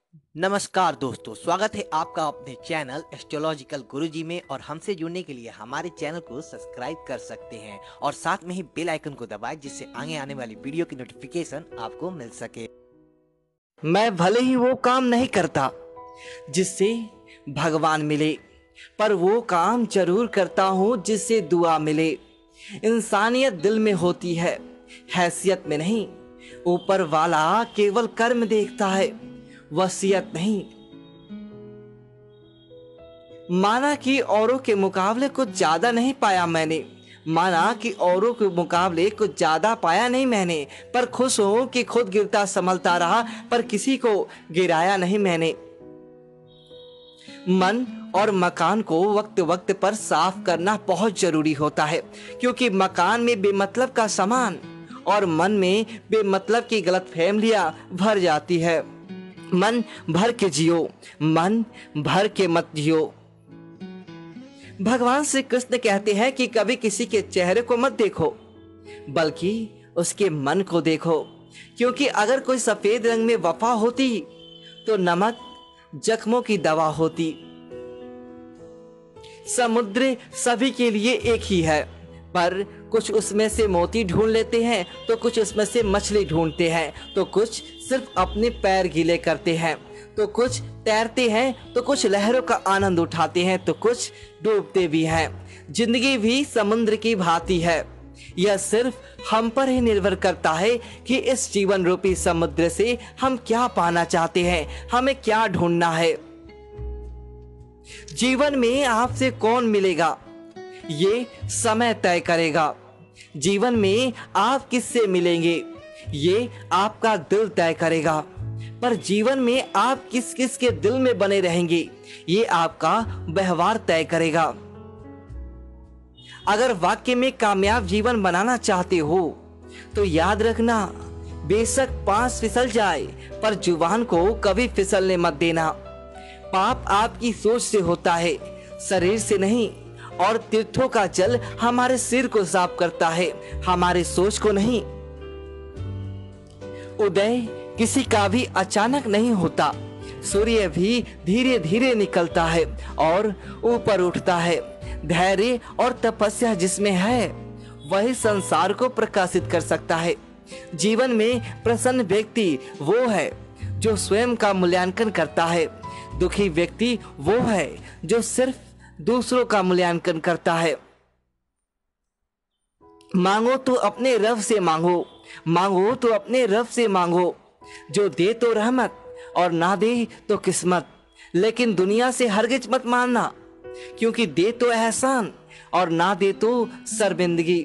नमस्कार दोस्तों, स्वागत है आपका अपने चैनल एस्ट्रोलॉजिकल गुरुजी में। और हमसे जुड़ने के लिए हमारे चैनल को सब्सक्राइब कर सकते हैं और साथ में ही बेल आइकन को दबाएं, जिससे आगे आने वाली वीडियो की नोटिफिकेशन आपको मिल सके। मैं भले ही वो काम नहीं करता जिससे भगवान मिले, पर वो काम जरूर करता हूँ जिससे दुआ मिले। इंसानियत दिल में होती है, हैसियत में नहीं। ऊपर वाला केवल कर्म देखता है, वसीयत नहीं। माना कि औरों के मुकाबले कुछ ज्यादा नहीं पाया मैंने, माना कि औरों के मुकाबले कुछ ज्यादा पाया नहीं मैंने, पर खुश हूं कि खुद गिरता संभलता रहा, पर किसी को गिराया नहीं मैंने। मन और मकान को वक्त वक्त पर साफ करना बहुत जरूरी होता है, क्योंकि मकान में बेमतलब का सामान और मन में बेमतलब की गलतफहमियां भर जाती है। मन भर के जियो, मन भर के मत जियो। भगवान श्री कृष्ण कहते हैं कि कभी किसी के चेहरे को मत देखो, बल्कि उसके मन को देखो, क्योंकि अगर कोई सफेद रंग में वफा होती तो नमक जख्मों की दवा होती। समुद्र सभी के लिए एक ही है, पर कुछ उसमें से मोती ढूंढ लेते हैं, तो कुछ उसमें से मछली ढूंढते हैं, तो कुछ सिर्फ अपने पैर गीले करते हैं, तो कुछ तैरते हैं, तो कुछ लहरों का आनंद उठाते हैं, तो कुछ डूबते भी हैं। जिंदगी भी समुद्र की भांति है। यह सिर्फ हम पर ही निर्भर करता है कि इस जीवन रूपी समुद्र से हम क्या पाना चाहते हैं, हमें क्या ढूंढना है। जीवन में आपसे कौन मिलेगा, ये समय तय करेगा। जीवन में आप किससे मिलेंगे, ये आपका दिल तय करेगा। पर जीवन में आप किस किस के दिल में बने रहेंगे, ये आपका व्यवहार तय करेगा। अगर वाकई में कामयाब जीवन बनाना चाहते हो तो याद रखना, बेशक पांव फिसल जाए, पर जुबान को कभी फिसलने मत देना। पाप आपकी सोच से होता है, शरीर से नहीं। और तीर्थों का जल हमारे सिर को साफ करता है, हमारे सोच को नहीं। उदय किसी का भी अचानक नहीं होता, सूर्य भी धीरे धीरे निकलता है और ऊपर उठता है। धैर्य और तपस्या जिसमें है, वही संसार को प्रकाशित कर सकता है। जीवन में प्रसन्न व्यक्ति वो है जो स्वयं का मूल्यांकन करता है। दुखी व्यक्ति वो है जो सिर्फ दूसरों का मूल्यांकन करता है। मांगो तो अपने रब से मांगो, मांगो तो अपने रब से मांगो, जो दे तो रहमत और ना दे तो किस्मत। लेकिन दुनिया से हरगिज मत मांगना, क्योंकि दे तो एहसान और ना दे तो शर्मिंदगी।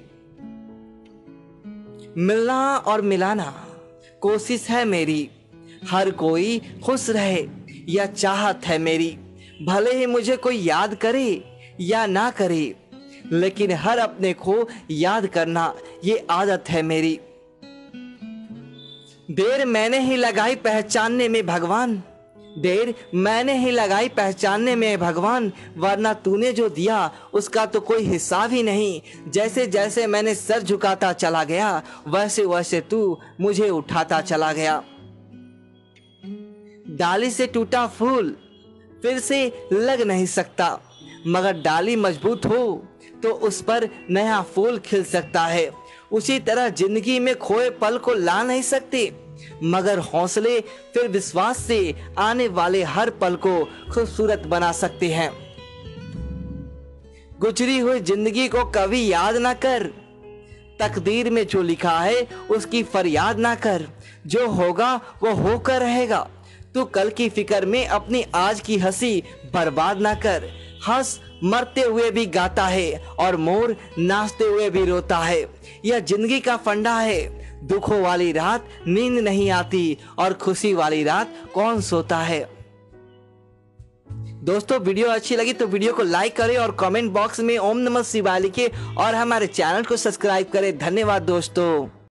मिलना और मिलाना कोशिश है मेरी, हर कोई खुश रहे यह चाहत है मेरी। भले ही मुझे कोई याद करे या ना करे, लेकिन हर अपने को याद करना ये आदत है मेरी। देर मैंने ही लगाई पहचानने में भगवान, देर मैंने ही लगाई पहचानने में भगवान, वरना तूने जो दिया उसका तो कोई हिसाब ही नहीं। जैसे जैसे मैंने सर झुकाता चला गया, वैसे वैसे तू मुझे उठाता चला गया। डाली से टूटा फूल फिर से लग नहीं सकता, मगर डाली मजबूत हो तो उस पर नया फूल खिल सकता है। उसी तरह जिंदगी में खोए पल को ला नहीं सकते, मगर हौसले फिर विश्वास से आने वाले हर पल को खूबसूरत बना सकते हैं। गुजरी हुई जिंदगी को कभी याद ना कर, तकदीर में जो लिखा है उसकी फरियाद ना कर। जो होगा वो होकर रहेगा, तू कल की फिक्र में अपनी आज की हंसी बर्बाद ना कर। हंस मरते हुए भी गाता है और मोर नाचते हुए भी रोता है। यह जिंदगी का फंडा है। दुखों वाली रात नींद नहीं आती और खुशी वाली रात कौन सोता है। दोस्तों, वीडियो अच्छी लगी तो वीडियो को लाइक करें और कमेंट बॉक्स में ओम नमः शिवाय लिखें और हमारे चैनल को सब्सक्राइब करें। धन्यवाद दोस्तों।